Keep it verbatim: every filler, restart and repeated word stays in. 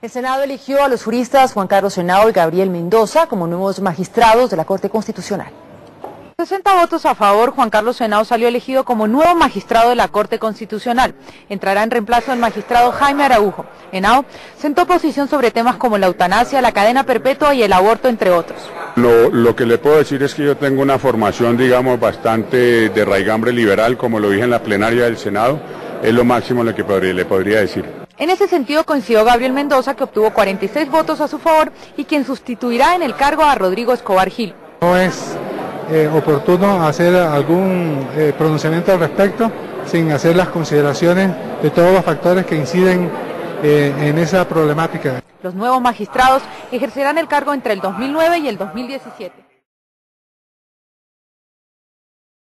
El Senado eligió a los juristas Juan Carlos Henao y Gabriel Mendoza como nuevos magistrados de la Corte Constitucional. sesenta votos a favor, Juan Carlos Henao salió elegido como nuevo magistrado de la Corte Constitucional. Entrará en reemplazo del magistrado Jaime Araujo. Henao sentó posición sobre temas como la eutanasia, la cadena perpetua y el aborto, entre otros. Lo, lo que le puedo decir es que yo tengo una formación, digamos, bastante de raigambre liberal, como lo dije en la plenaria del Senado. Es lo máximo lo que podría, le podría decir. En ese sentido coincidió Gabriel Mendoza, que obtuvo cuarenta y seis votos a su favor y quien sustituirá en el cargo a Rodrigo Escobar Gil. No es eh, oportuno hacer algún eh, pronunciamiento al respecto sin hacer las consideraciones de todos los factores que inciden eh, en esa problemática. Los nuevos magistrados ejercerán el cargo entre el dos mil nueve y el dos mil diecisiete.